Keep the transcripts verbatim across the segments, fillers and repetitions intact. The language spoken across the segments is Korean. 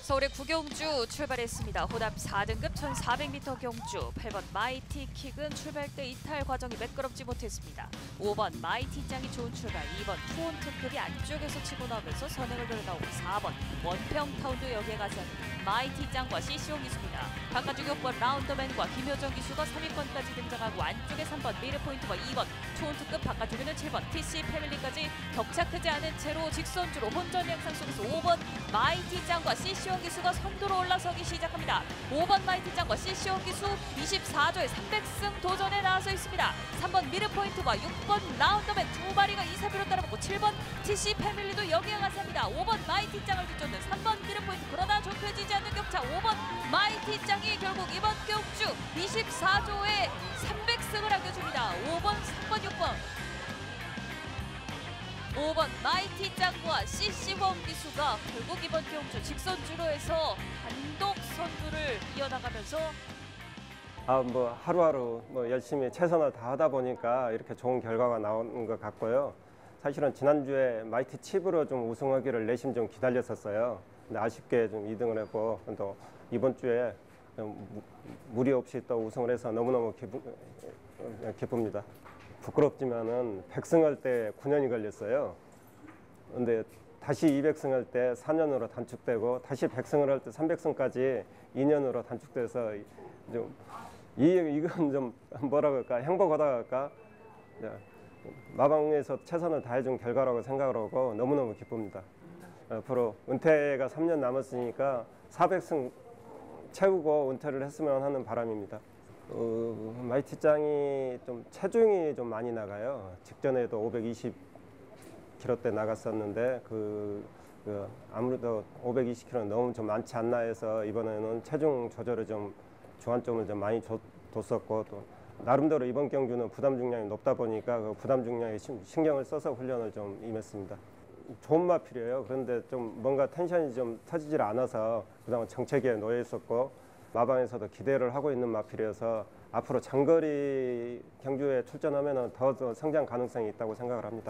서울의 구경주 출발했습니다. 호답 사 등급 천사백 미터 경주. 팔 번 마이티킥은 출발 때 이탈 과정이 매끄럽지 못했습니다. 오 번 마이티짱이 좋은 출발. 이 번 투혼특급이 안쪽에서 치고 나오면서 선행을 걸어나오고 사 번 원평타운도 여기에 가서 마이티짱과 씨씨오 기수입니다. 바깥쪽 육 번 라운더맨과 김효정 기수가 삼 위권까지 등장하고 안쪽에 삼 번 미르포인트와 이 번 투혼특급, 바깥쪽에는 칠 번 티씨 패밀리까지 격차 크지 않은 채로 직선주로 혼전 양상 속에서 오 번 마이티짱과 씨씨오 기수가 선두로 올라서기 시작합니다. 오 번 마이티짱과 씨씨오 기수 이십사 조의 삼백 승 도전에 나서 있습니다. 삼 번 미르포인트와 육 번 라운더맨 두 마리가 이, 삼 위로 따라붙고 칠 번 티씨 패밀리도 여기에 가서합니다. 오 번 마이티짱을 뒤쫓는 삼 번 미르포인트, 그러나 좁혀지지 않는 격차. 오 번 마이티짱이 결국 이번 경주 이십사 조의 삼백 승을 안겨줍니다. 오 번, 삼 번, 육 번 오 번 마이티짱과 씨씨원 기수가 결국 이번 경주 직선주로 해서 단독 선두를 이어나가면서 아, 뭐 하루하루 뭐 열심히 최선을 다하다 보니까 이렇게 좋은 결과가 나오는 것 같고요. 사실은 지난주에 마이티 칩으로 좀 우승하기를 내심 좀 기다렸었어요. 근데 아쉽게 좀 이 등을 했고, 또 이번 주에 무리 없이 또 우승을 해서 너무너무 기쁘, 기쁩니다. 부끄럽지만은 백 승 할 때 구 년이 걸렸어요. 근데 다시 이백 승 할 때 사 년으로 단축되고, 다시 백 승을 할 때 삼백 승까지 이 년으로 단축돼서 좀 이, 이건 좀 뭐라 그럴까, 행복하다 할까, 마방에서 최선을 다해준 결과라고 생각을 하고 너무너무 기쁩니다. 앞으로 은퇴가 삼 년 남았으니까 사백 승 채우고 은퇴를 했으면 하는 바람입니다. 어, 마이티짱이 좀 체중이 좀 많이 나가요. 직전에도 오백이십 킬로그램대 나갔었는데 그, 그 아무래도 오백이십 킬로그램는 너무 좀 많지 않나 해서 이번에는 체중 조절을 좀 주안점을 좀 많이 줘, 뒀었고, 또 나름대로 이번 경주는 부담 중량이 높다 보니까 그 부담 중량에 신경을 써서 훈련을 좀 임했습니다. 좋은 마필이에요. 그런데 좀 뭔가 텐션이 좀 터지질 않아서 그동안 정체기에 놓여 있었고, 마방에서도 기대를 하고 있는 마필이어서 앞으로 장거리 경주에 출전하면 더, 더 성장 가능성이 있다고 생각을 합니다.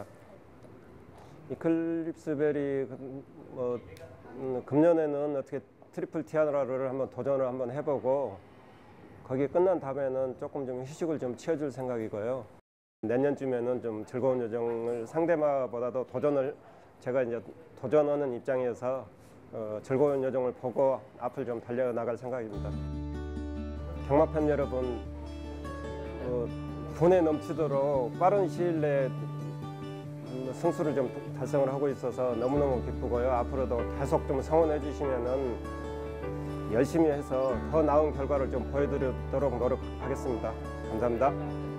이클립스벨이 뭐 음, 금년에는 어떻게 트리플 티아라를 한번 도전을 한번 해보고, 거기 끝난 다음에는 조금 좀 휴식을 좀 취해줄 생각이고요. 내년쯤에는 좀 즐거운 여정을 상대마보다도 도전을 제가 이제 도전하는 입장에서 어, 즐거운 여정을 보고 앞을 좀 달려나갈 생각입니다. 경마팬 여러분, 어, 분에 넘치도록 빠른 시일 내에 승수를 좀 달성을 하고 있어서 너무너무 기쁘고요. 앞으로도 계속 좀 성원해 주시면은 열심히 해서 더 나은 결과를 좀 보여드리도록 노력하겠습니다. 감사합니다.